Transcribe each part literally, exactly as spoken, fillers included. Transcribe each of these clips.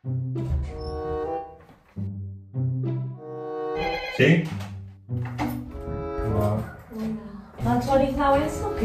¿Sí? ¿No ha actualizado eso o qué?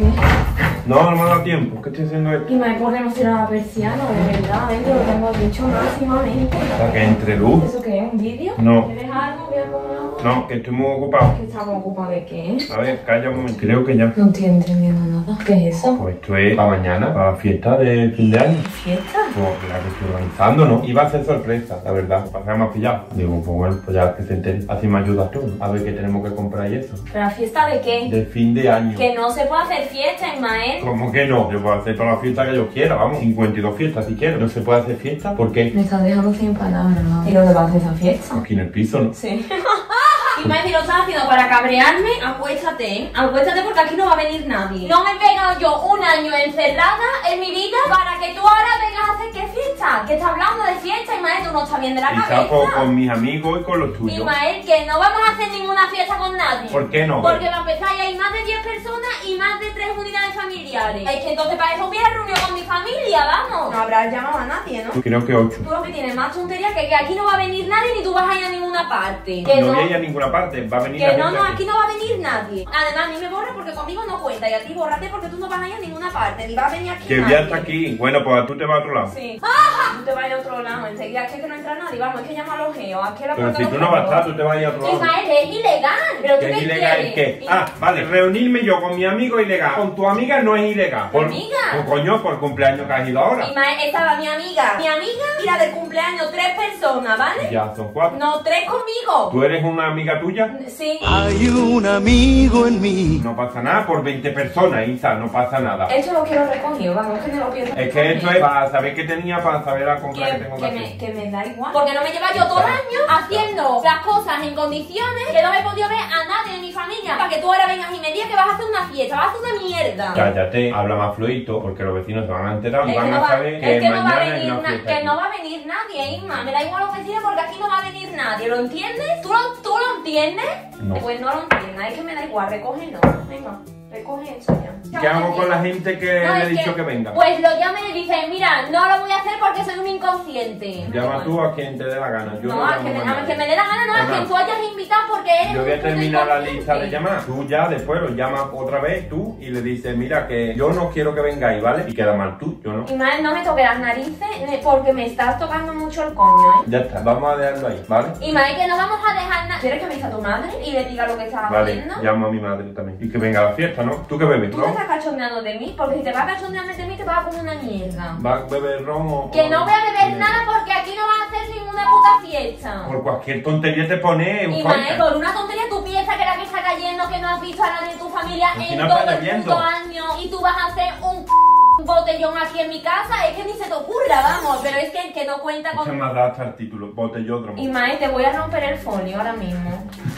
No, no me ha dado tiempo. ¿Qué estoy haciendo esto? Y me podemos tirar la persiana, de verdad, ¿eh? Yo lo tengo dicho máximamente. Para que entre luz. ¿Eso qué es? ¿Un vídeo? No. ¿Quieres algo? ¿Voy a comer algo? No, que estoy muy ocupado. ¿Que estamos ocupados de qué? A ver, calla un momento. Creo que ya. No estoy entendiendo nada. ¿Qué es eso? Pues esto es para mañana, para la fiesta de fin de año. ¿Fiesta? Pues la que estoy organizando, ¿no? Iba a ser sorpresa, la verdad. Para que me has pillado. Digo, pues bueno, pues ya que se entere. Así me ayudas tú, ¿no? A ver qué tenemos que comprar y eso. ¿Pero la fiesta de qué? De fin de año. Que no se puede hacer fiesta, Ismael. ¿Cómo que no? Yo puedo hacer toda la fiesta que yo quiera, vamos. cincuenta y dos fiestas si quiero. ¿No se puede hacer fiesta? ¿Por qué? Me estás dejando sin palabras, ¿no? ¿Y dónde vas a hacer esa fiesta? Aquí en el piso, ¿no? Sí. Ismael, si lo estás haciendo para cabrearme, acuéstate, ¿eh? Acuéstate porque aquí no va a venir nadie. No me he pegado yo un año encerrada en mi vida para que tú ahora vengas a hacer qué fiesta. Que estás hablando de fiesta, Ismael, tú no estás bien de la Quizás cabeza. con, con mis amigos y con los tuyos. Ismael, que no vamos a hacer ninguna fiesta con nadie. ¿Por qué no? Porque va a empezar y hay más de diez personas y más de tres unidades familiares. Es que entonces para eso hubiera reunión con mi familia, vamos. No habrás llamado a nadie, ¿no? Creo que ocho. Tú lo que tienes más tontería que que aquí no va a venir nadie ni tú vas a ir a ninguna parte. Que No no, voy a ir a ninguna parte, va a venir la que no, gente no, aquí. aquí no va a venir nadie. Además, a mí me borra porque conmigo no cuenta y a ti bórrate porque tú no vas a ir a ninguna parte, ni va a venir aquí Que nadie. voy hasta aquí. Bueno, pues tú te vas a otro lado. Sí. ¡Ah! Tú te vas a ir a otro lado, enseguida es que no entra nadie, vamos, es que llama a los geos, aquí a la Pero puerta si de tú los no vas a estar, geos. tú te vas a ir a otro lado. Ismael, es ilegal. Pero tú ¿Qué qué es ilegal quieres? el qué? Y- Ah, vale, reunirme yo con mi amigo es ilegal. Con tu amiga no es ilegal. Por, ¿Amiga? Pues coño, por cumpleaños que has ido ahora. Ismael, estaba mi amiga, mi amiga y la del cumpleaños, tres personas, ¿vale? Ya son cuatro. No, tres conmigo. ¿Tú eres una amiga tuya? Sí. Hay un amigo en mí. No pasa nada por veinte personas, Isa, no pasa nada. Esto lo quiero recogido, vamos, que me lo quiero Es que esto es para saber qué tenía, para saber la compra que, Que, tengo que, que, hacer. me, que me da igual. Porque no me lleva yo todo el año haciendo las cosas en condiciones que no me he podido ver a nadie de mi familia. Para que tú ahora vengas y me digas que vas a hacer una fiesta, vas a hacer una mierda. Cállate, habla más fluidito, porque los vecinos se van a enterar y Es van que no a va, saber que, es que no va a mañana hay venir una na- fiesta que aquí. no va a venir nadie, Isma. Me da igual lo que diga porque aquí no va a venir nadie. ¿Lo entiendes? ¿Tú lo, tú lo entiendes? No. Pues no lo entiendes, es que me da igual, recoge no. Venga, recoge eso ya. ¿Qué hago con la gente que No, le he es dicho que, venga? Pues lo llama y le dice, mira, no lo voy a hacer porque soy un inconsciente. Llama tú a quien te dé la gana. Yo no, No, a llamo que, me, a a nadie. que me dé la gana, no, a Además, quien tú hayas invitado porque eres Yo voy a un puto terminar la inconsciente. lista de llamadas. Tú ya después lo llamas otra vez tú y le dices, mira que yo no quiero que vengáis, ¿vale? Y queda mal tú, yo no. Ismael, no me toques las narices eh, porque me estás tocando mucho el coño, ¿eh? Ya está, vamos a dejarlo ahí, ¿vale? Ismael, que no vamos a dejar nada. ¿Quieres que me a tu madre y le diga lo que estás Vale, haciendo? llamo a mi madre también. Y que venga a la fiesta, ¿no? ¿Tú qué bebes? Tú te ¿Ron? estás cachondeando de mí, porque si te vas a cachondear de mí te vas a comer una mierda. ¿Vas a beber ron o...? Que no voy a beber Sí. nada porque aquí no vas a hacer ninguna puta fiesta. Por cualquier tontería te pone Ismael, euforia. por una tontería tú piensas que la que está cayendo, que no has visto a nadie de tu familia Pues si en no todo está el lloviendo. puto año y tú vas a hacer un botellón aquí en mi casa, es que ni se te ocurra, vamos, pero es que el que no cuenta Echa con... más da hasta el título, botellódromo. Ismael, te voy a romper el folio ahora mismo.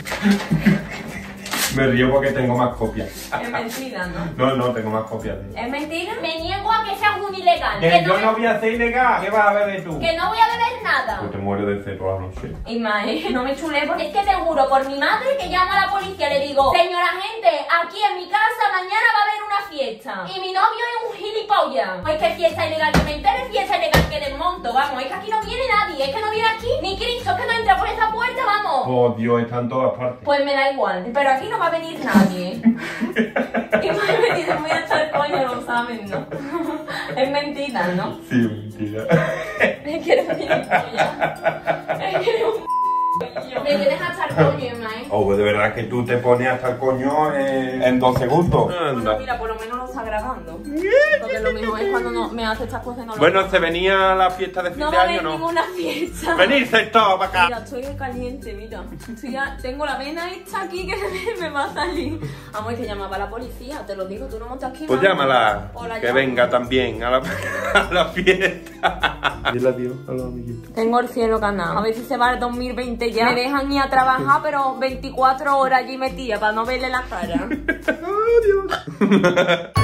Me río porque tengo más copias. Es mentira, ¿no? No, no, tengo más copias. ¿Es mentira? Me niego a que seas un ilegal. Que Que yo no, no voy a ser ilegal. ¿Qué vas a beber tú? que no voy a beber nada. Pues te muero de sed por la noche. Ismael, no me chulé porque es que te juro por mi madre que llamo a la policía y le digo, señora gente, aquí en mi casa mañana va a haber una fiesta y mi novio es un gilipollas. Es que fiesta ilegal, que me entere fiesta ilegal que desmonto, vamos, es que aquí no viene nadie, es que no viene aquí ni Cristo, es que no entra por esa puerta, vamos. Oh, Dios, está en todas partes. Pues me da igual, pero aquí no va a venir nadie. Ismael me dice muy hasta el coño, lo saben, ¿no? Es mentira, ¿no? Sí, mentira. Es que eres un gilipollas. Es que eres un me tienes hasta el coño, Ismael. Oh, pues de verdad que tú te pones hasta el coño en, en dos segundos. Bueno, mira, por lo menos lo está grabando. Porque lo mismo es cuando no me hace estas cosas y no lo Bueno, se venía la fiesta de fin no de va a año, haber ¿no? ninguna fiesta. Venirse todo para acá. Mira, estoy caliente, mira. Estoy ya, tengo la vena esta aquí que me, me va a salir. Vamos, es que llamaba a la policía, te lo digo, tú no montas aquí. Pues mami. llámala, O la que llamo. venga también a la, a la fiesta. Dile adiós a los amiguitos. Tengo el cielo ganado. A ver si se va el dos mil veinte ya. Me dejan ir a trabajar, pero veinticuatro horas allí metida para no verle la cara. Adiós.